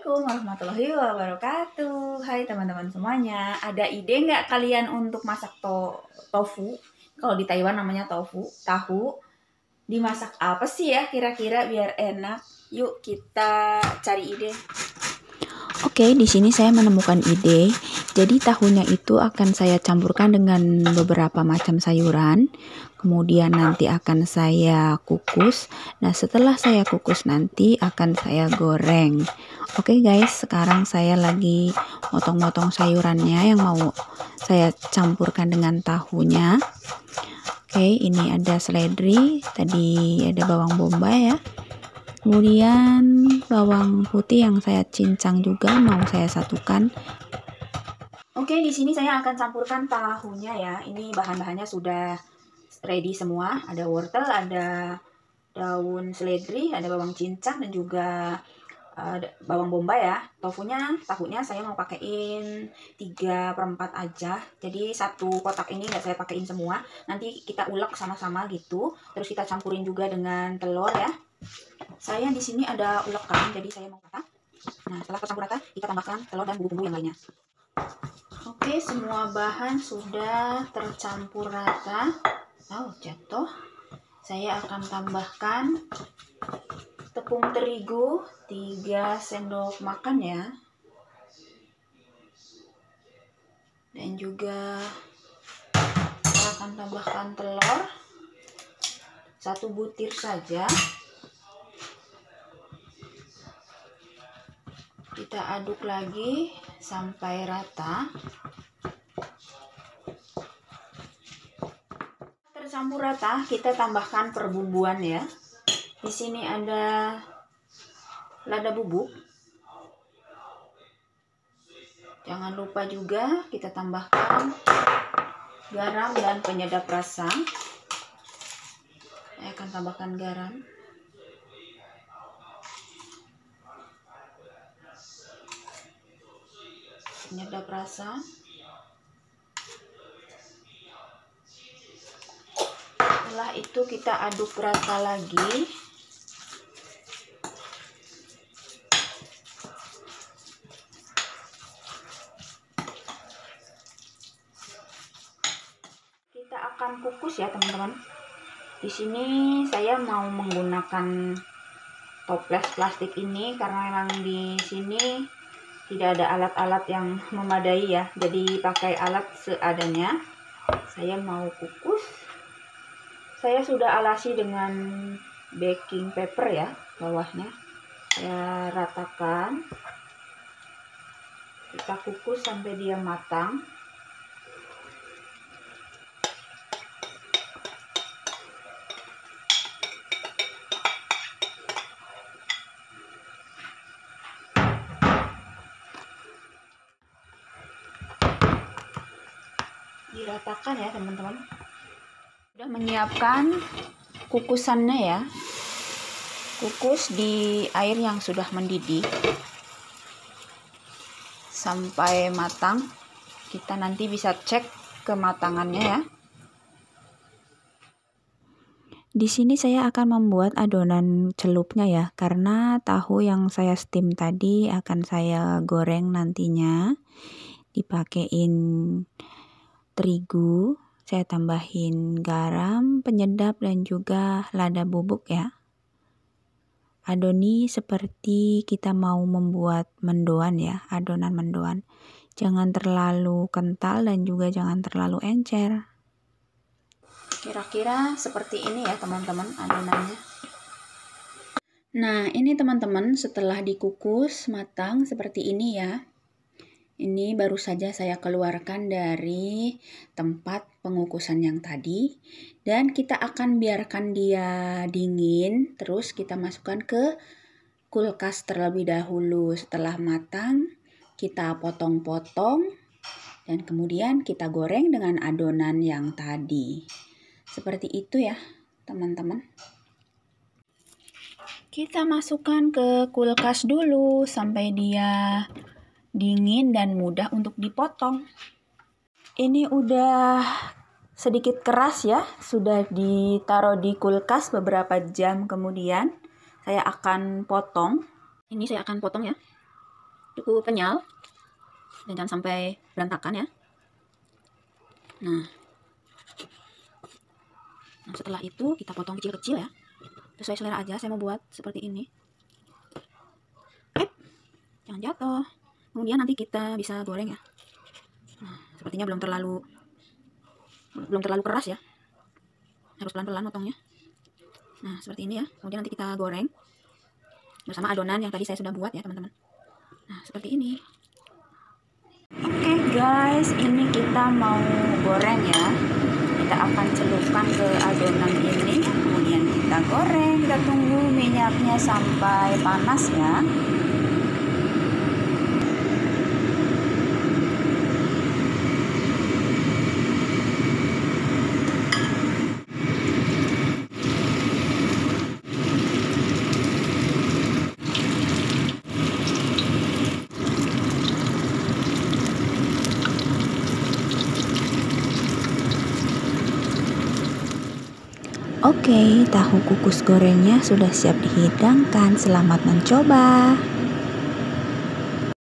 Assalamualaikum warahmatullahi wabarakatuh. Hai teman-teman semuanya. Ada ide nggak kalian untuk masak tofu? Kalau di Taiwan namanya tofu, tahu. Dimasak apa sih ya kira-kira biar enak? Yuk kita cari ide. Oke, di sini saya menemukan ide. Jadi tahunya itu akan saya campurkan dengan beberapa macam sayuran. Kemudian nanti akan saya kukus. Nah, setelah saya kukus nanti akan saya goreng. Oke guys, sekarang saya lagi motong-motong sayurannya yang mau saya campurkan dengan tahunya. Oke, ini ada seledri, tadi ada bawang bombay ya. Kemudian bawang putih yang saya cincang juga mau saya satukan. Oke, di sini saya akan campurkan tahunya ya. Ini bahan-bahannya sudah ready semua. Ada wortel, ada daun seledri, ada bawang cincang dan juga bawang bombay ya. Tahunya saya mau pakein 3/4 aja. Jadi satu kotak ini nggak saya pakein semua. Nanti kita ulek sama-sama gitu. Terus kita campurin juga dengan telur ya. Saya di sini ada ulekan, jadi saya mau rata. Nah, setelah tercampur rata, kita tambahkan telur dan bumbu-bumbu yang lainnya. Oke, semua bahan sudah tercampur rata. Jatuh. Saya akan tambahkan tepung terigu 3 sendok makan ya. Dan juga saya akan tambahkan telur 1 butir saja. Kita aduk lagi sampai rata. Tercampur rata, kita tambahkan perbumbuan ya. Di sini ada lada bubuk. Jangan lupa juga kita tambahkan garam dan penyedap rasa. Saya akan tambahkan garam. Penyedap rasa. Setelah itu kita aduk rata lagi. Kita akan kukus ya teman-teman. Di sini saya mau menggunakan toples plastik ini karena memang di sini tidak ada alat-alat yang memadai ya, jadi pakai alat seadanya. Saya mau kukus. Saya sudah alasi dengan baking paper ya, bawahnya. Saya ratakan. Kita kukus sampai dia matang. Diratakan ya teman-teman. Sudah menyiapkan kukusannya ya. Kukus di air yang sudah mendidih sampai matang. Kita nanti bisa cek kematangannya ya. Di sini saya akan membuat adonan celupnya ya, karena tahu yang saya steam tadi akan saya goreng nantinya. Dipakein terigu, saya tambahin garam, penyedap dan juga lada bubuk ya. Adoni seperti kita mau membuat mendoan ya, adonan mendoan. Jangan terlalu kental dan juga jangan terlalu encer. Kira-kira seperti ini ya teman-teman adonannya. Nah, ini teman-teman setelah dikukus matang seperti ini ya. Ini baru saja saya keluarkan dari tempat pengukusan yang tadi. Dan kita akan biarkan dia dingin. Terus kita masukkan ke kulkas terlebih dahulu. Setelah matang, kita potong-potong. Dan kemudian kita goreng dengan adonan yang tadi. Seperti itu ya teman-teman. Kita masukkan ke kulkas dulu sampai dia dingin dan mudah untuk dipotong. Ini udah sedikit keras ya, sudah ditaruh di kulkas beberapa jam kemudian. Saya akan potong. Ini saya akan potong ya. cukup kenyal dan jangan sampai berantakan ya. Nah, setelah itu kita potong kecil-kecil ya, sesuai selera aja. Saya mau buat seperti ini. Jangan jatuh. Kemudian nanti kita bisa goreng ya. Nah, sepertinya belum terlalu keras ya, harus pelan-pelan potongnya. Nah, seperti ini ya. Kemudian nanti kita goreng bersama adonan yang tadi saya sudah buat ya teman-teman. Nah, seperti ini. Oke guys, ini kita mau goreng ya. Kita akan celupkan ke adonan ini, kemudian kita goreng. Kita tunggu minyaknya sampai panas ya. Oke, tahu kukus gorengnya sudah siap dihidangkan. Selamat mencoba.